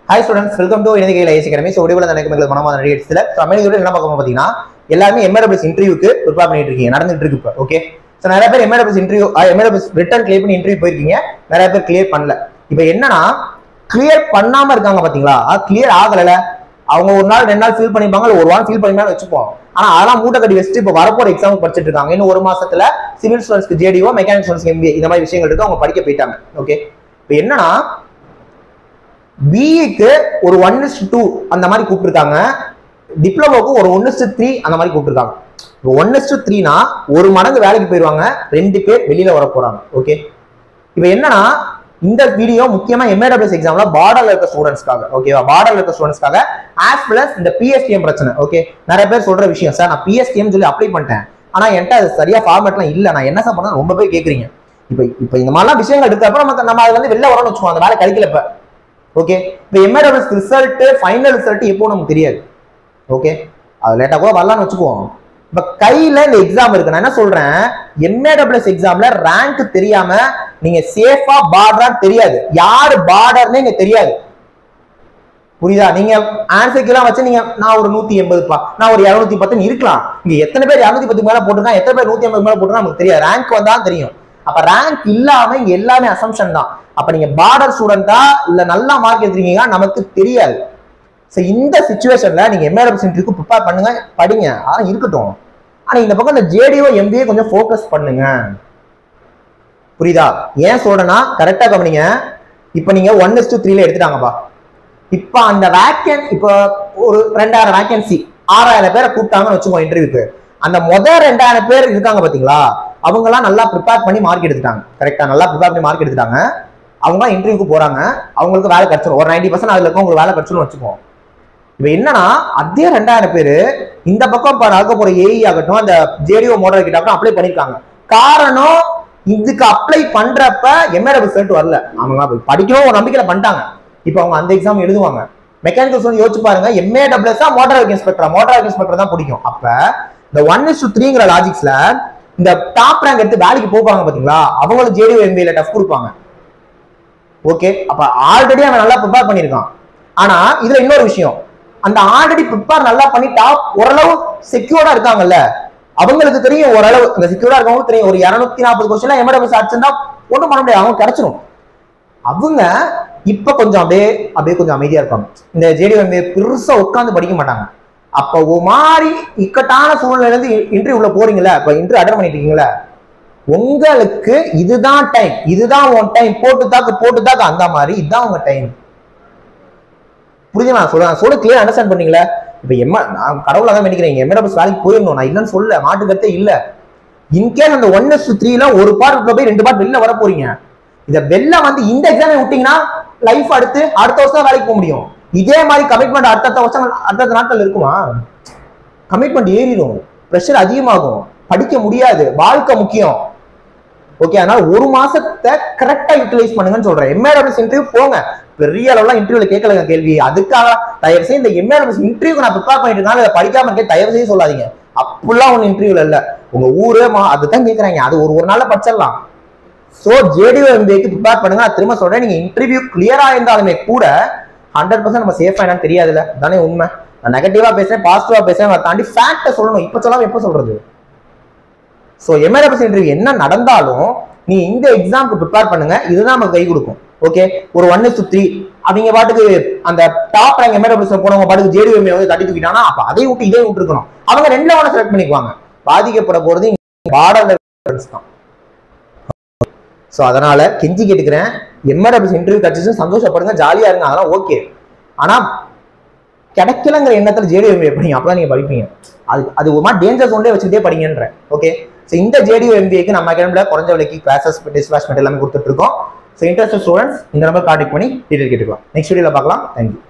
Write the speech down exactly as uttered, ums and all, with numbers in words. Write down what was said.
Hi students, welcome to India I A S Academy. So, வீடியோல எனக்கு உங்களுக்கு மனமான ரீட்ஸ்ல தமிழ்ல என்ன பார்க்க பாத்தீங்கன்னா எல்லாரும் M A W S இன்டர்வியூக்கு ப்ரிப்பேர் பண்ணிட்டு இருக்கீங்க நடந்துட்டு இருக்கு இப்போ ஓகே சோ நிறைய பேர் M A W S interview M A W S written clear பண்ணி இன்டர்வியூ போயிருக்கீங்க நிறைய பேர் கிளியர் பண்ணல இப்போ என்னன்னா கிளியர் பண்ணாம இருக்காங்க பாத்தீங்களா அது கிளியர் ஆகலல அவங்க ஒரு நாள் ரெண்டு நாள் ஃபீல் பண்ணிப்பாங்க இல்ல ஒரு வாரம் ஃபீல் பண்ணினா வெச்சுப்போம் ஆனா அதெல்லாம் மூட்டை கட்டி வெச்சிட்டு இப்போ வரப்போற எக்ஸாம் படிச்சிட்டு இருக்காங்க இன்னும் ஒரு மாசத்துல சிவில் ஸ்டூடண்ட்ஸ்க்கு J D O மெக்கானிக்கல் ஸ்டூடண்ட்ஸ்க்கு M B A இந்த மாதிரி விஷயங்கள் இருக்கு அவங்க படிக்க போயிட்டாங்க ஓகே இப்போ என்னன்னா B க்கு ஒரு one is to two அந்த மாதிரி கூப்பிட்டுருக்காங்க டிப்ளமோக்கு ஒரு one is to three அந்த மாதிரி கூப்பிட்டுருக்காங்க இப்போ one is to three னா ஒரு மடங்கு வேலைக்கு போயிடுவாங்க ரெண்டு பேர் வெளியில வர போறாங்க ஓகே இப்போ என்னன்னா இந்த வீடியோ முக்கியமா M A W S எக்ஸாம்ல பார்டர்ல இருக்க ஸ்டூடண்ட்ஸ்க்காக ஓகேவா பார்டர்ல இருக்க ஸ்டூடண்ட்ஸ்க்காக as well as இந்த P S T M பிரச்சனை ஓகே நிறைய பேர் சொல்ற விஷயம் சார் நான் P S T M சொல்லி அப்ளை பண்ணிட்டேன் ஆனா என்கிட்ட அது சரியா ஃபார்மேட்லாம் இல்ல நான் என்ன சார் பண்ண ரொம்ப பேர் கேக்குறீங்க இப்போ இப்போ இந்த மாதிரிலாம் விஷயங்கள் எடுத்த அப்புறம் நம்ம நம்ம அதுல இருந்து வெளில வரணும்னு வச்சுக்கோங்க அந்த வேலை கிடைக்கல இப்ப ஓகே இப்போ M A W S result final result எப்போ நமக்கு தெரியாது ஓகே அது லேட்டா கூட வரலாம்னு வெச்சுக்குவோம் இப்ப கையில இந்த எக்ஸாம் இருக்கு நான் என்ன சொல்றேன் M A W S எக்ஸாம்ல ரேங்க் தெரியாம நீங்க சேஃபா பார்டரா தெரியாது யாரு பார்டர்னே நீங்க தெரியாது புரியுதா நீங்க ஆன்சர் எல்லாம் வச்சு நீங்க நான் ஒரு நூத்தி எண்பது பா நான் ஒரு இருநூத்தி பத்து இருக்கலாம் இங்க எத்தனை பேர் இருநூத்தி பத்து மேல போட்டுருக்காங்க எத்தனை பேர் நூத்தி ஐம்பது மேல போட்டுருக்காங்க நமக்கு தெரியாது ரேங்க் வந்தா தெரியும் அப்ப ரேங்க் இல்லாம இங்க எல்லாமே அசம்ஷன் தான் அப்ப நீங்க பார்டர் ஸ்டூடெண்டா இல்ல நல்ல மார்க் எடுத்துருக்கீங்க நமக்கு தெரியாது சோ இந்த சிச்சுவேஷன்ல நீங்க M A W S இன்டர்வியூக்கு ப்ரிப்பேர் பண்ணுங்க படிங்க ஆனா இருக்கட்டும் ஆனா இந்த பக்கம் இந்த J D O M B A கொஞ்சம் ஃபோக்கஸ் பண்ணுங்க புரியுதா ஏன் சொல்றேன்னா கரெக்டா கவனிங்க இப்போ நீங்க one is to three ல எடுத்துட்டாங்கப்பா இப்போ அந்த வேக்கன் இப்போ ஒரு ரெண்டாயிரம் வேக்கன்சி ஆறாயிரம் பேரை கூப்பிட்டாங்கன்னு வச்சுக்கோ இன்டர்வியூக்கு அந்த முதல் ரெண்டாயிரம் பேர் இருக்காங்க பாத்தீங்களா அவங்க எல்லாம் நல்லா ப்ரிப்பேர் பண்ணி மார்க் எடுத்துட்டாங்க கரெக்டா நல்லா ப்ரிப்பேர் பண்ணி மார்க் எடுத்துட்டாங்க அவங்க இன்டர்வியூக்கு போறாங்க அவங்களுக்கு வேலை கிடைச்சிடும் ஒரு நைன்டி பர்சன்ட் அதுல உங்களுக்கு வேலை கிடைச்சிடும் வச்சுக்கோம் இப்ப என்னன்னா அதே ரெண்டாயிரம் பேரு இந்த பக்கம் நடக்க போற A E ஆகட்டும் அந்த J D O மாடல் கிட்ட அப்ளை பண்ணிருக்காங்க காரணம் இதுக்கு அப்ளை பண்றப்ப M A W S result வரல அவங்க படிக்கணும் ஒரு நம்பிக்கையில பண்ணிட்டாங்க இப்ப அவங்க அந்த எக்ஸாம் எழுதுவாங்க மெக்கானிக்கல் ஸ்டூடண்ட் யோசிச்சு பாருங்க M A W S motor vehicle inspector motor vehicle inspector தான் பிடிக்கும் அப்ப இந்த one is to three ங்கற லாஜிக்ஸ்ல இந்த டாப் ரேங்க் எடுத்து வேலைக்கு போவாங்க பாத்தீங்களா அவங்களுக்கு J D O M B A ல டஃப் கொடுப்பாங்க ஓகே அப்ப ஆல்ரெடி அவன் நல்லா ப்ரிப்பேர் பண்ணிருக்கான் ஆனா இதுல இன்னொரு விஷயம் அந்த ஆல்ரெடி ப்ரிப்பேர் நல்லா பண்ணி டாப் ஓரளவு செக்யூர்டா இருக்காங்கல்ல அவங்களுக்கு தெரியும் ஓரளவு அந்த செக்யூர்டா இருக்கவங்களுக்கு தெரியும் ஒரு இருநூத்தி நாற்பது கொஸ்டின்ல M A W S அடிச்சிருந்தா ஒன்றும் பண்ண முடியாது அவங்க கிடைச்சிரும் அவங்க இப்ப கொஞ்சம் அப்படியே அப்படியே கொஞ்சம் அமைதியா இருப்பாங்க இந்த J D O M B A பெருசா உட்கார்ந்து படிக்க மாட்டாங்க அப்ப ஒரு மாதிரி இக்கட்டான சூழ்நிலையில இருந்து இன்டர்வியூல போறீங்களா இப்ப இன்டர்வியூ அட்டெண்ட் பண்ணிட்டு இருக்கீங்களா உங்களுக்கு இதுதான் டைம் இதுதான் உன் டைம் போட்டு தாக்கு போட்டு தாக்கு அந்த மாதிரி இதுதான் உங்க டைம் புரியுது நான் சொல்றேன் சொல்ல கிளியர் அண்டர்ஸ்டாண்ட் பண்ணீங்களா இப்ப எம்மா நான் கடவுளா தான் நினைக்கிறேன் M A W S வேலைக்கு போயிடணும் நான் இல்லைன்னு சொல்ல மாட்டு கருத்தே இல்ல இன்கேஸ் அந்த ஒன் எஸ் த்ரீ ல ஒரு பார்ட் போய் ரெண்டு பார்ட் வெளில வர போறீங்க இத வெளில வந்து இந்த எக்ஸாம் விட்டீங்கன்னா லைஃப் அடுத்து அடுத்த வருஷம் வேலைக்கு போக முடியும் இதே மாதிரி கமிட்மெண்ட் அடுத்த வருஷம் அடுத்த நாட்கள் இருக்குமா கமிட்மெண்ட் ஏறிடும் பிரஷர் அதிகமாகும் படிக்க முடியாது வாழ்க்கை முக்கியம் ஓகே அதனால ஒரு மாசத்தை கரெக்டா யூட்டிலைஸ் பண்ணுங்கன்னு சொல்றேன் M A W S interview போங்க பெரிய அளவுல இன்டர்வியூல கேட்கலங்க கேள்வி அதுக்காக தயவு செய்து இந்த M A W S interview நான் ப்ரிப்பேர் பண்ணிட்டு இருந்தாலும் படிக்காம இருக்கே தயவு செய்து சொல்லாதீங்க அப்படிலாம் ஒண்ணு இன்டர்வியூல இல்ல உங்க ஊரே அதுதான் கேட்கறாங்க அது ஒரு ஒரு நாள்ல படிச்சிடலாம் so J D O M B A க்கு ப்ரிப்பேர் பண்ணுங்க நான் திரும்ப சொல்றேன் நீங்க இன்டர்வியூ கிளியரா இருந்தாலுமே கூட ஹண்ட்ரட் பர்சன்ட் நம்ம சேஃபா என்னன்னு தெரியாதுல்ல தானே உண்மை நான் நெகட்டிவா பேசுறேன் பாசிட்டிவா பேசுறேன் அதை தாண்டி ஃபேக்ட சொல்லணும் இப்ப சொல்லாம எப்ப சொல்றது so M A W S interview என்ன நடந்தாலும் நீ இந்த எக்ஸாம்க்கு ப்ரிப்பேர் பண்ணுங்க இதுதான் நமக்கு கை கொடுக்கும் ஓகே ஒரு one is to three அவங்க பாட்டுக்கு அந்த top rank M A W S போனவங்க பாட்டுக்கு J D O M B A வந்து தட்டி தூக்கிட்டானா அப்ப அதை விட்டு இதை விட்டு இருக்கணும் அவங்க ரெண்டுல ஒண்ணு செலக்ட் பண்ணிக்குவாங்க பாதிக்கப்பட போறது பார்டர் தான் சோ அதனால கெஞ்சி கேட்டுக்கிறேன் M A W S interview கிடைச்சு சந்தோஷப்படுங்க ஜாலியா இருங்க அதெல்லாம் ஓகே ஆனா கிடைக்கலங்கிற எண்ணத்துல J D O M B A படிங்க அப்பதான் நீங்க படிப்பீங்க அது அது ஒரு மாதிரி டேஞ்சர் ஜோன்லயே வச்சுட்டே படிங்கன்ற ஓகே சோ இந்த J D O M B A க்கு நம்ம அகாடமில குறைஞ்ச விலைக்கு கிளாसेस டிஸ்பாச் எல்லாமே கொடுத்துட்டு இருக்கோம் சோ இன்ட்ரஸ்டட் ஸ்டூடண்ட்ஸ் இந்த நம்பர் கான்டாக்ட் பண்ணி டீடைல் கேட்டுக்கலாம் நெக்ஸ்ட் வீடியோல பார்க்கலாம் थैंक यू